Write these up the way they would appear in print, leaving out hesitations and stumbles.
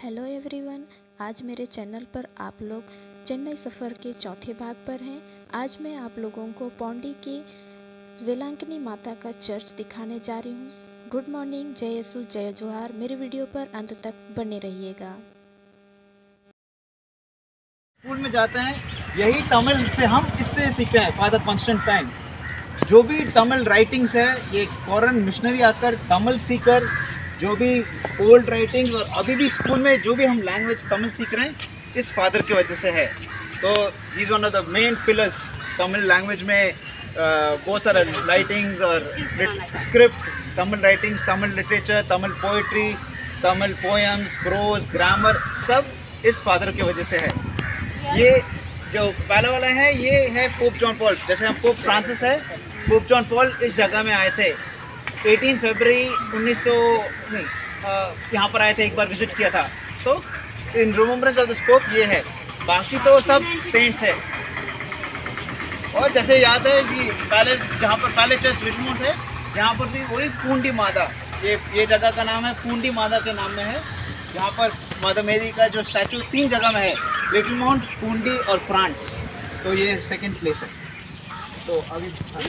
Hello everyone, आज मेरे channel पर आप लोग चेन्नई सफ़र के चौथे भाग पर हैं। आज मैं आप लोगों को पौंडी की वेलांकनी माता का चर्च दिखाने जा रही हूँ। गुड मॉर्निंग, जय यीशु, जय जोहार। मेरे वीडियो पर अंत तक बने रहिएगा। स्कूल में जाते हैं, यही तमिल से हम इससे सीखते हैं। फादर कॉन्स्टेंटाइन जो भी तमिल राइटिंग्स है, ये फॉरेन मिशनरी आकर तमिल सीखकर जो भी ओल्ड राइटिंग्स और अभी भी स्कूल में जो भी हम लैंग्वेज तमिल सीख रहे हैं, इस फादर की वजह से है। तो he is one of the main pillars Tamil language में। बहुत सारे राइटिंग्स और script, Tamil writings, Tamil literature, Tamil poetry, Tamil poems, prose, grammar, सब इस फादर की वजह से है। ये जो पहला वाला है, ये है पोप जॉन पॉल। जैसे हम पोप फ्रांसिस है, पोप जॉन पॉल इस जगह में आए थे 18 फरवरी 1900 यहाँ पर आए थे, एक बार विजिट किया था। तो in remembrance of this pope ये है। बाकी तो सब सेंट्स है। और जैसे याद है कि पहले जहाँ पर पहले चर्च रिचमोंड है, यहाँ पर भी वही पूंडी माता, ये जगह का नाम है पूंडी माता के नाम में है। यहाँ पर मदर मेरी का जो स्टैचू 3 जगह में है, लिटिल माउंट, पूंडी और फ्रांस। तो ये सेकंड प्लेस है। तो अभी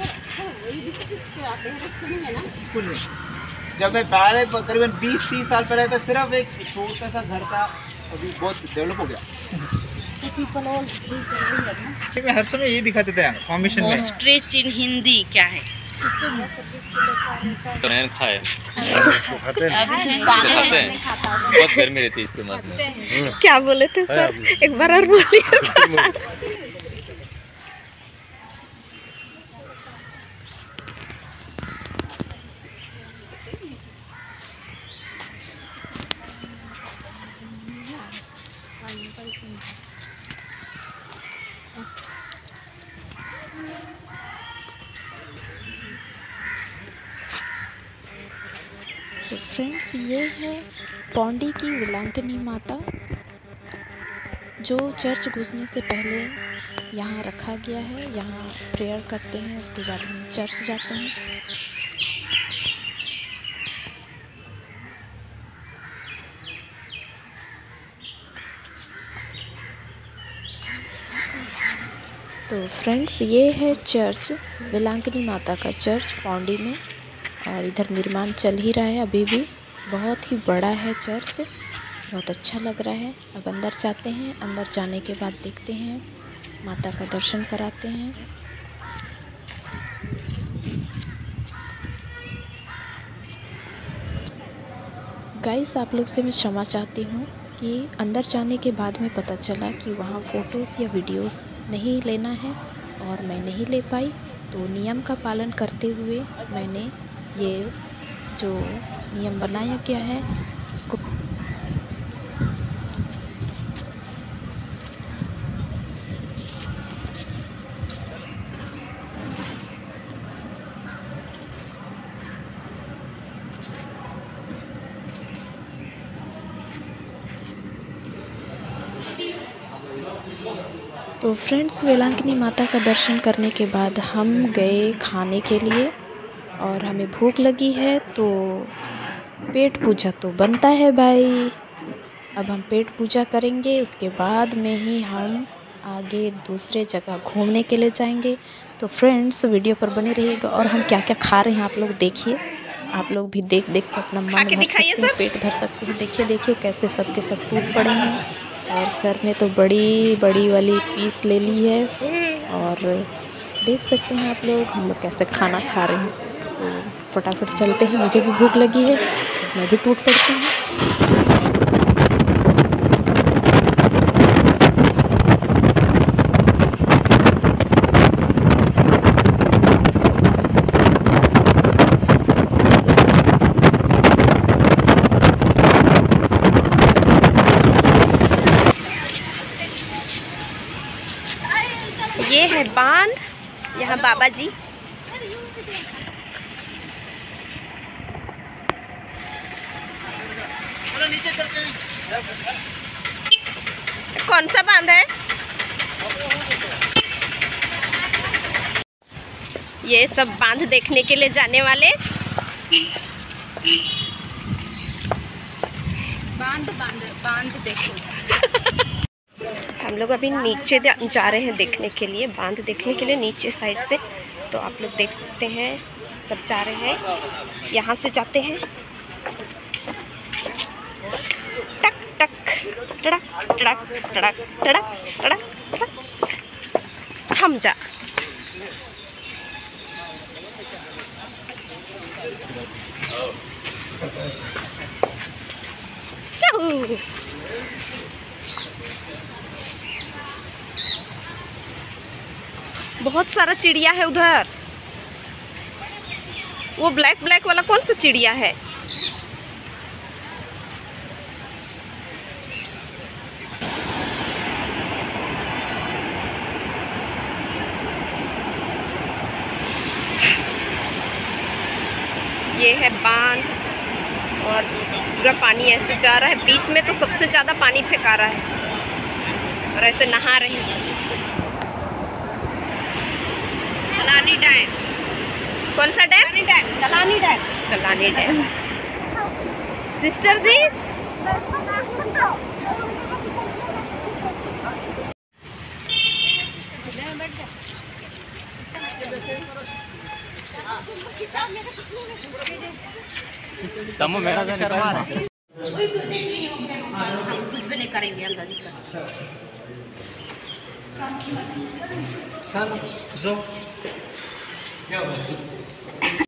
स्कूल में जब मैं पहले करीबन 20-30 साल पहले था, सिर्फ एक छोटा सा घर था। अभी बहुत डेवलप हो गया। मैं हर समय यही दिखाते थे फॉर्मेशन में। स्ट्रेच इन हिंदी क्या है? खाए खाते हैं, बहुत गर्मी रहती है इसके बाद में। क्या बोले थे सर, एक बार और बोलिए। तो फ्रेंड्स, ये है पौंडी की वेलांकनी माता, जो चर्च घुसने से पहले यहाँ रखा गया है। यहाँ प्रेयर करते हैं, उसके बाद में चर्च जाते हैं। तो फ्रेंड्स, ये है चर्च, वेलांकनी माता का चर्च पौंडी में। और इधर निर्माण चल ही रहा है अभी भी। बहुत ही बड़ा है चर्च, बहुत अच्छा लग रहा है। अब अंदर जाते हैं। अंदर जाने के बाद देखते हैं, माता का दर्शन कराते हैं। गाइस, आप लोग से मैं क्षमा चाहती हूँ कि अंदर जाने के बाद में पता चला कि वहाँ फ़ोटोज़ या वीडियोज़ नहीं लेना है और मैं नहीं ले पाई। तो नियम का पालन करते हुए मैंने ये जो नियम बनाया गया है उसको तो फ्रेंड्स, वेलांकनी माता का दर्शन करने के बाद हम गए खाने के लिए। और हमें भूख लगी है, तो पेट पूजा तो बनता है भाई। अब हम पेट पूजा करेंगे, उसके बाद में ही हम आगे दूसरे जगह घूमने के लिए जाएंगे। तो फ्रेंड्स, वीडियो पर बने रहिएगा। और हम क्या क्या खा रहे हैं आप लोग देखिए। आप लोग भी देख देख के अपना मन भर सकते हैं, पेट भर सकते हैं। देखिए देखिए कैसे सबके सब टूट पड़े हैं। और सर ने तो बड़ी बड़ी वाली पीस ले ली है। और देख सकते हैं आप लोग हम लोग कैसे खाना खा रहे हैं। तो फटाफट चलते हैं, मुझे भी भूख लगी है, मैं भी टूट पड़ती हूँ। ये है बांध, यहाँ बाबा जी। कौन सा बांध है? ये सब बांध देखने के लिए जाने वाले। बांध देखो। हम लोग अभी नीचे जा रहे हैं देखने के लिए, बांध देखने के लिए नीचे साइड से। तो आप लोग देख सकते हैं सब जा रहे हैं, यहाँ से जाते हैं। टक टक टड़क टड़क टड़क टड़क टड़क टड़क। हम जा बहुत सारा चिड़िया है उधर। वो ब्लैक ब्लैक वाला कौन सा चिड़िया है? ये है बांध और पूरा पानी ऐसे जा रहा है। बीच में तो सबसे ज़्यादा पानी फेंका रहा है और ऐसे नहा रहे हैं। कलानी डैम। कौन सा dam? Kalani dam. Kalani dam. Sister ji तमो मेरा शर्मा है। कुछ भी नहीं करेंगे अंदर जो